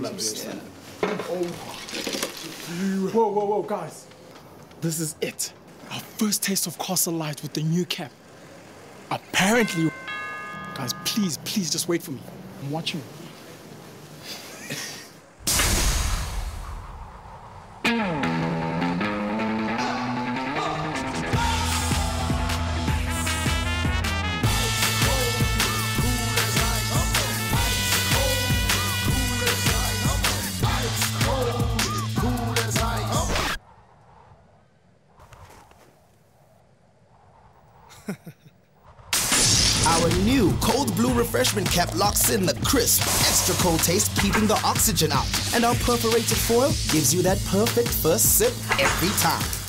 Whoa, whoa, whoa, guys. This is it. Our first taste of Castle Lite with the new cap. Apparently... Guys, please, please just wait for me. I'm watching. Our new cold blue refreshment cap locks in the crisp, extra cold taste, keeping the oxygen out. And our perforated foil gives you that perfect first sip every time.